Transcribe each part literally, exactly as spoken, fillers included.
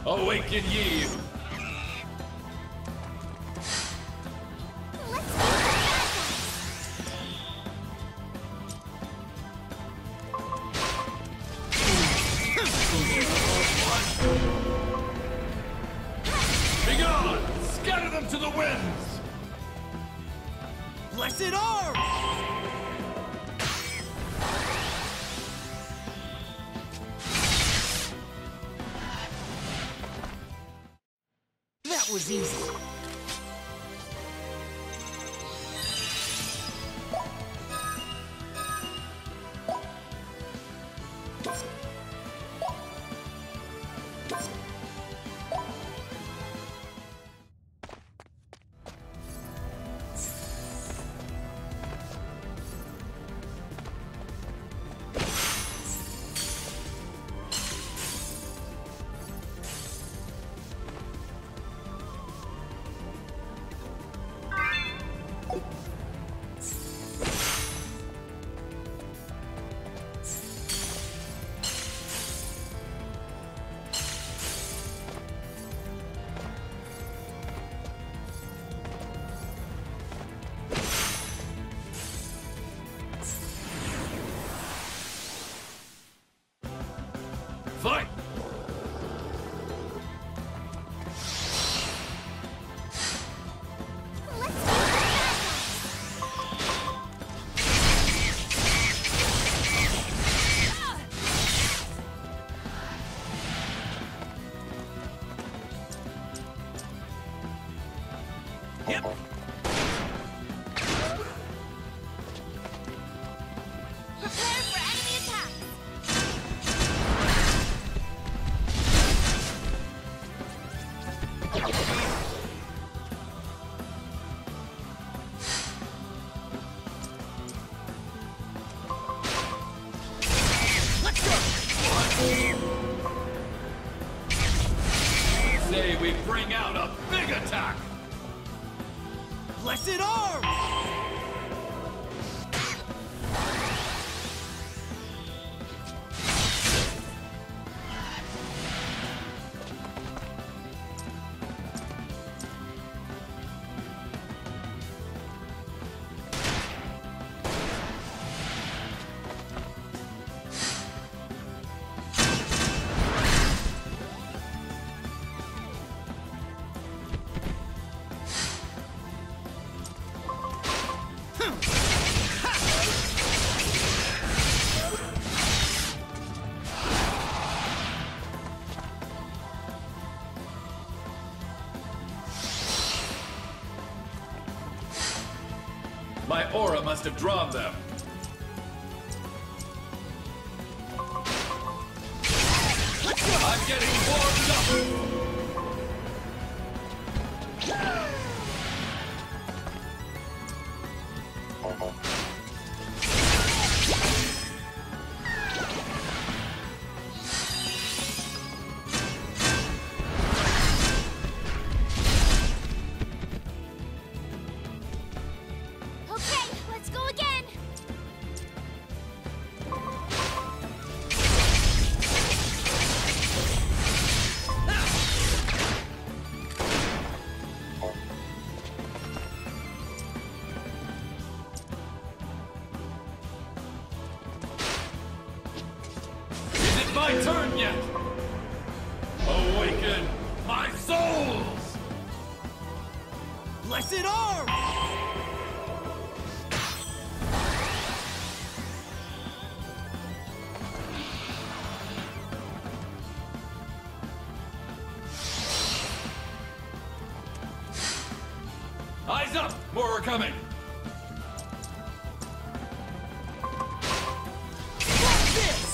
Awaken ye! Begone! Scatter them to the winds! Blessed arms! That was easy. Fight! Yep. Prepare for enemy attack! Let's go! Say we bring out a big attack! Blessed arms! My aura must have drawn them. I'm getting warmed up! Okay, let's go again! Is it my turn yet? Awaken my souls! Blessed arms! Eyes up! More are coming! What's this?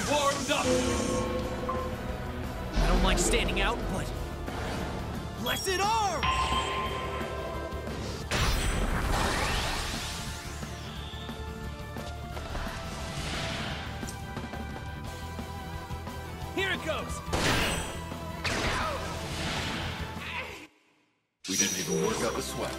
warmed up! I don't like standing out, but... Blessed arm! Here it goes! We didn't even work up a sweat.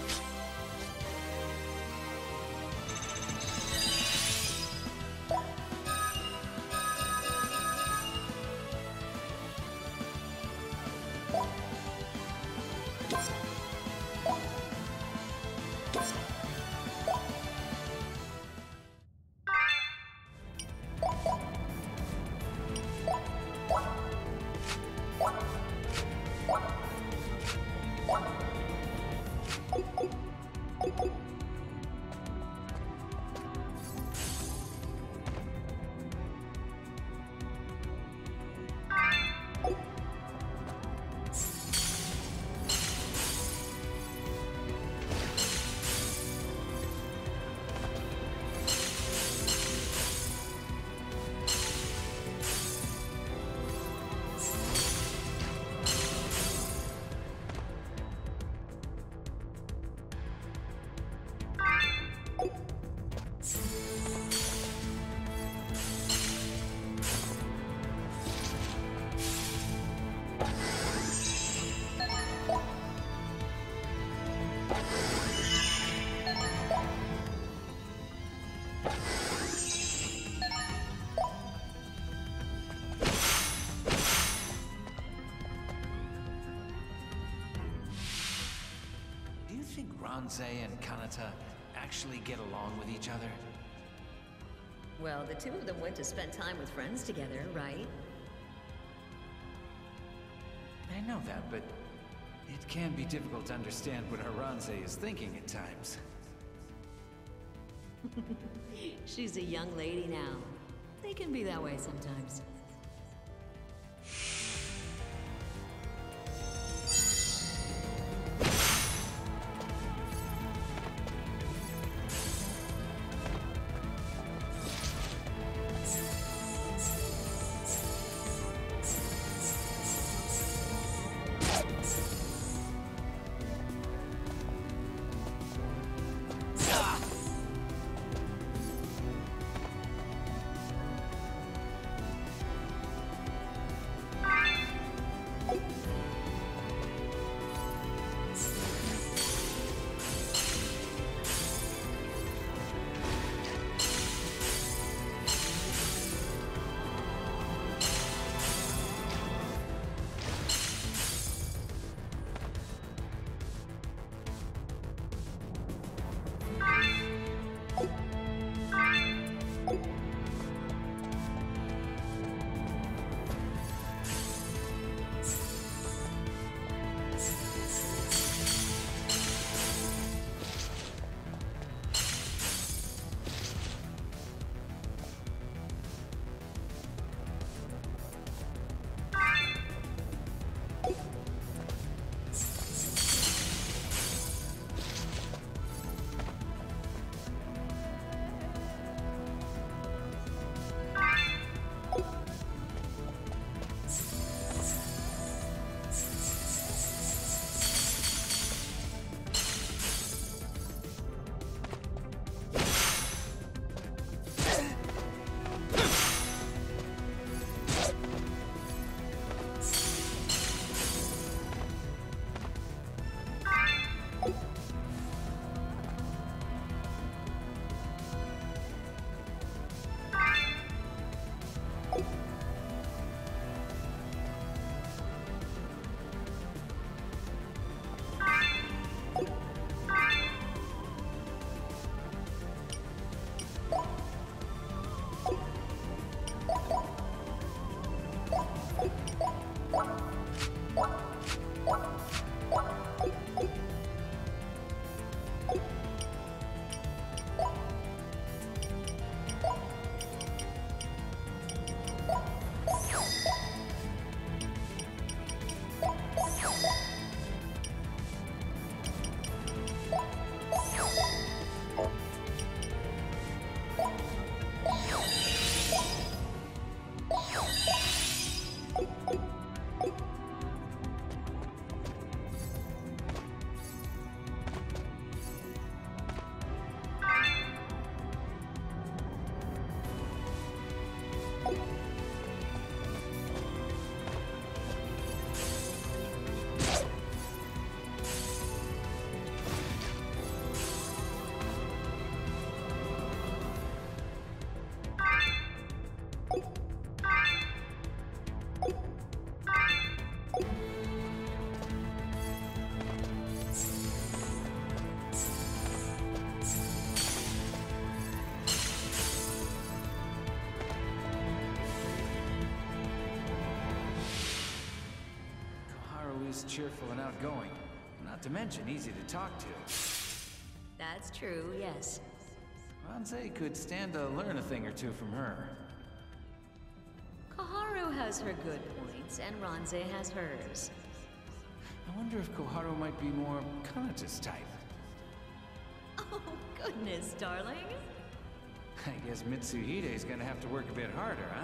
Do you think Ranze and Kanata actually get along with each other? Well, the two of them went to spend time with friends together, right? I know that, but it can be difficult to understand what Aranze is thinking at times. She's a young lady now. They can be that way sometimes. is cheerful and outgoing. Not to mention easy to talk to. That's true, yes. Ronze could stand to learn a thing or two from her. Koharu has her good points, and Ronze has hers. I wonder if Koharu might be more Kanata's type. Oh, goodness, darling. I guess Mitsuhide's gonna have to work a bit harder, huh?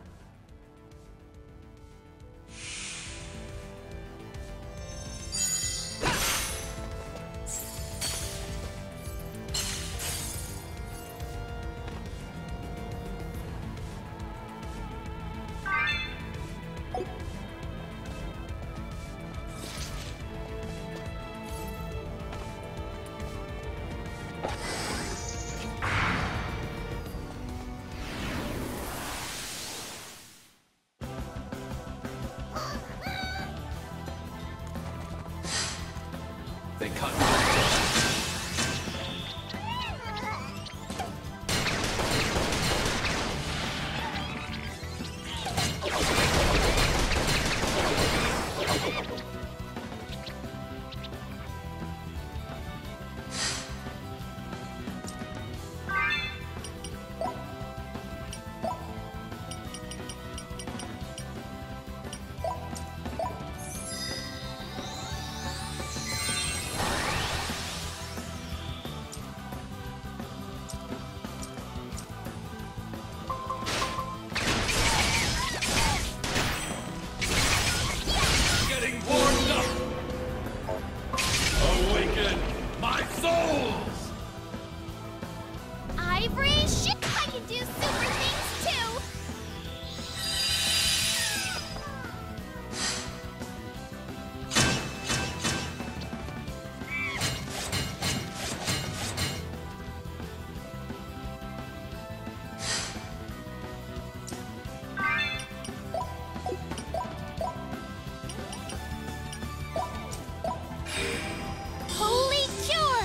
They cut. Ivory, shit, I can do super things too! Holy cure!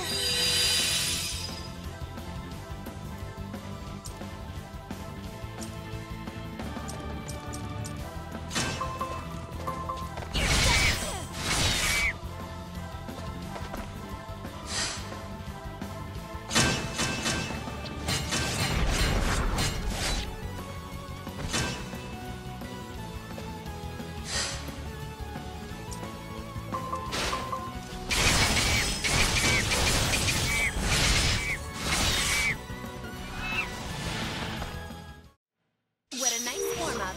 What a nice warm-up.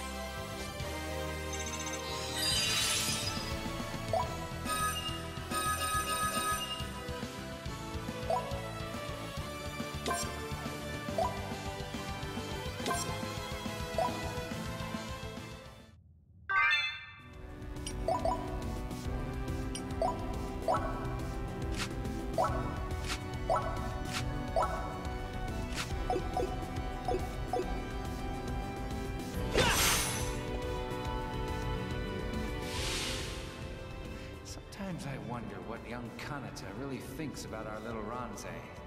Sometimes I wonder what young Kanata really thinks about our little Ronze.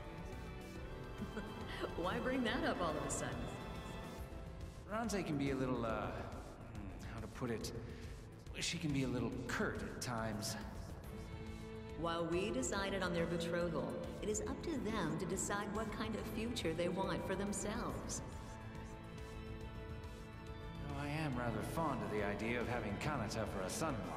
Why bring that up all of a sudden? Ronze can be a little, uh, hmm, how to put it? She can be a little curt at times. While we decided on their betrothal, it is up to them to decide what kind of future they want for themselves. Though I am rather fond of the idea of having Kanata for a son-in-law.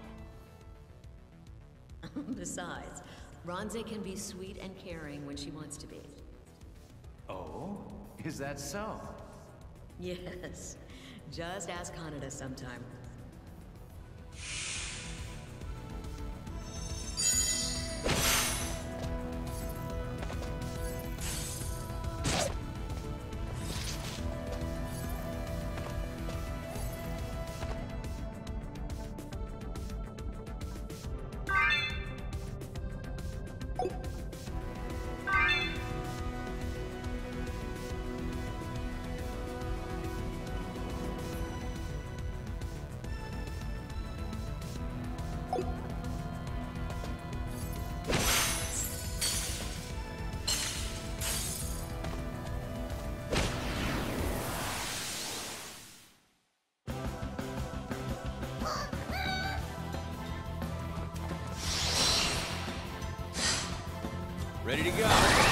Besides, Ronze can be sweet and caring when she wants to be. Oh? Is that so? Yes. Just ask Kanata sometime. Ready to go.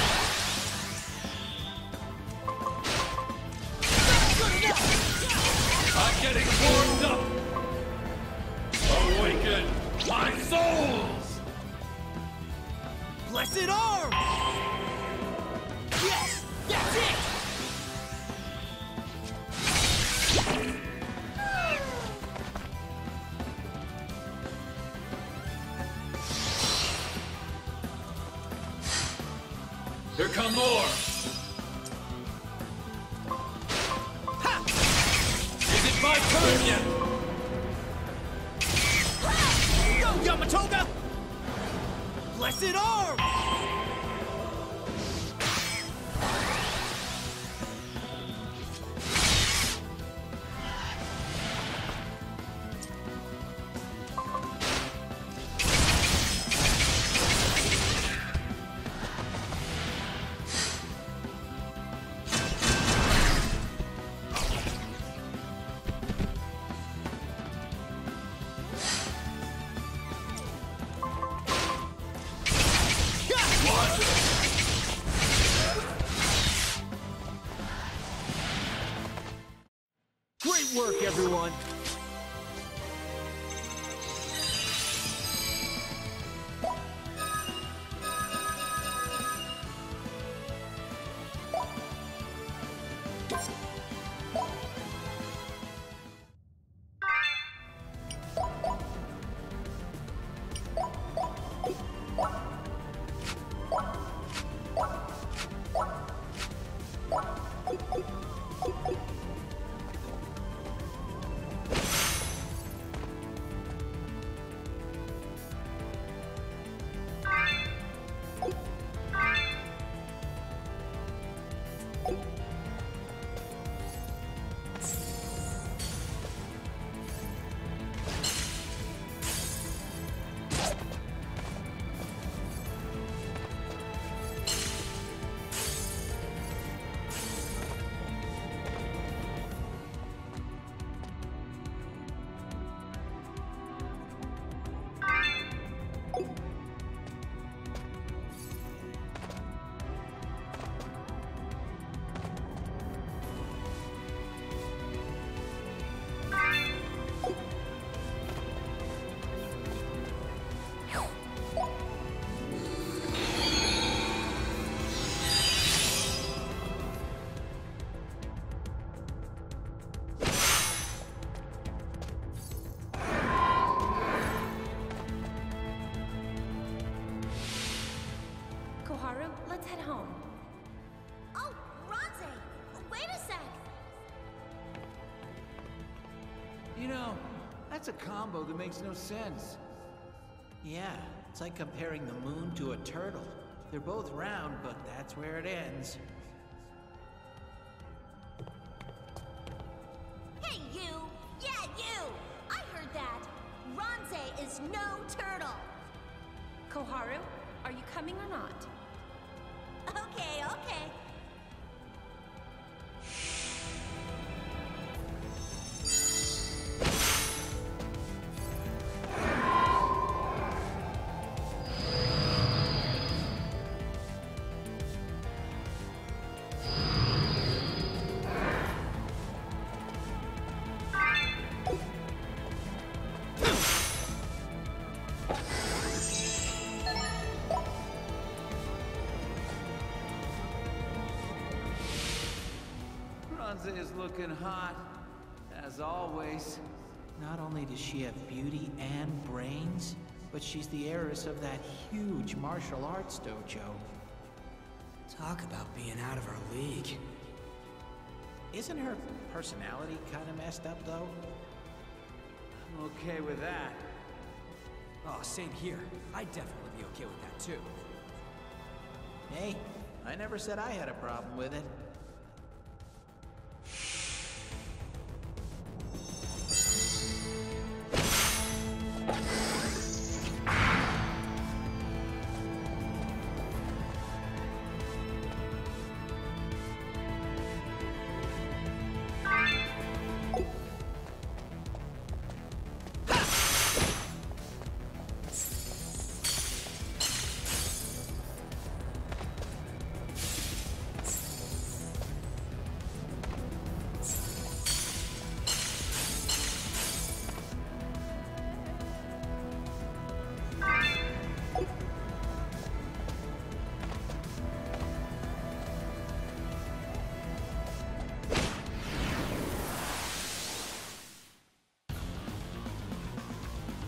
I'm getting warmed up! Awaken my souls! Blessed arm! Yes! That's it! Here come more! Ha! Is it my turn yet? Go, Yamatoga! Blessed arm! Great work, everyone! Koharu, let's head home. Oh, Ronze! Wait a sec! You know, that's a combo that makes no sense. Yeah, it's like comparing the moon to a turtle. They're both round, but that's where it ends. Hey, you! Yeah, you! I heard that! Ronze is no turtle! Koharu, are you coming or not? Okay, okay. Bronze is looking hot, as always. Not only does she have beauty and brains, but she's the heiress of that huge martial arts dojo. Talk about being out of our league. Isn't her personality kind of messed up, though? I'm okay with that. Oh, same here. I'd definitely be okay with that, too. Hey, I never said I had a problem with it.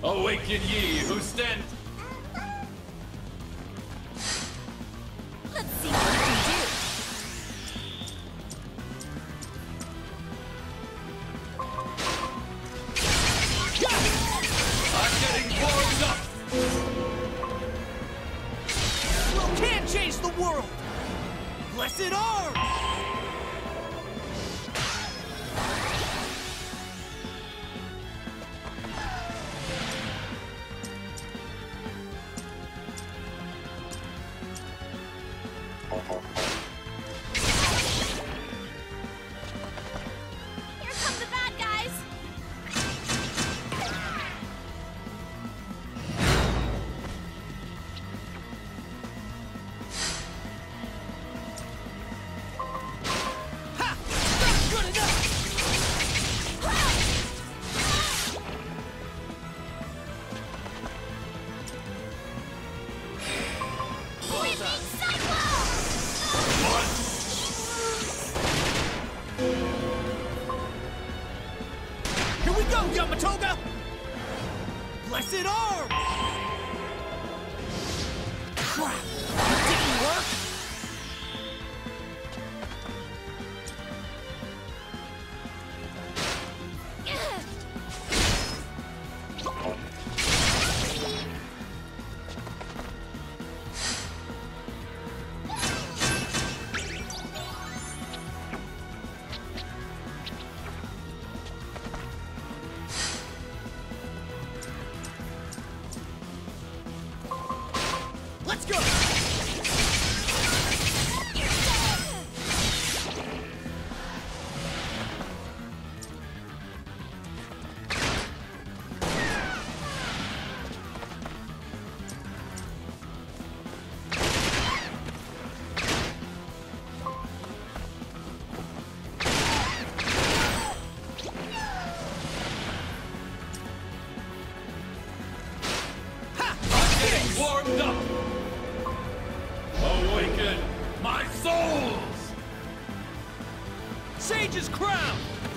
Awaken ye who stand. Let's see what we can do. I'm getting warmed up. Will can change the world! Blessed arm! Here come the bad guys. Ha! Not good enough! Sweeping cyclone! Here we go, Yamatoga! Blessed arm! Crap! It didn't work? Let's go! I'm getting warmed up. Awaken my souls. Sage's crown!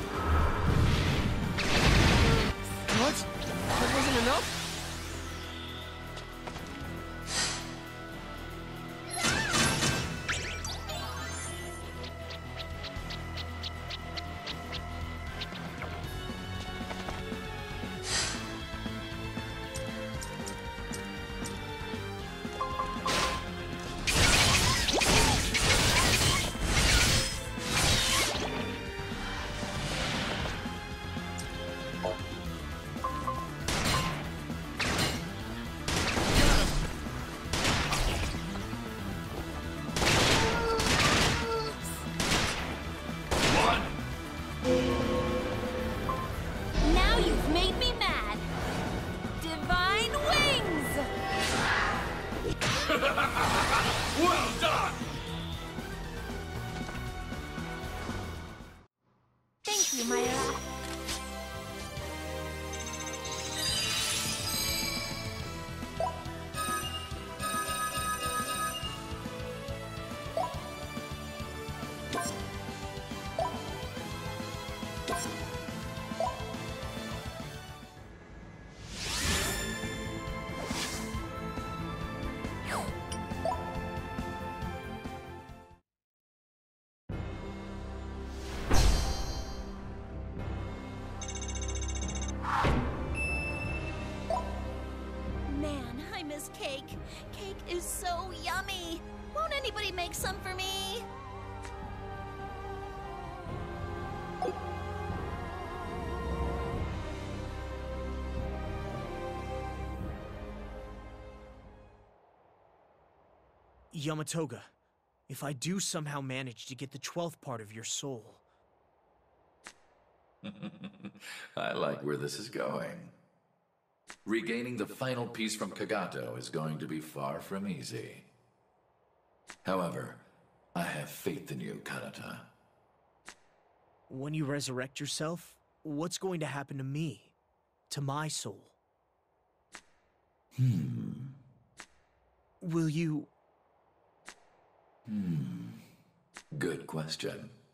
What? That wasn't enough? One. Now you've made me mad. Divine wings! Well done. Thank you, Myra. Man, I miss cake. Cake is so yummy. Won't anybody make some for me? Yamatoga, if I do somehow manage to get the twelfth part of your soul... I like where this is going. Regaining the final piece from Kagato is going to be far from easy. However, I have faith in you, Kanata. When you resurrect yourself, what's going to happen to me? To my soul? Hmm. Will you... Hmm. Good question.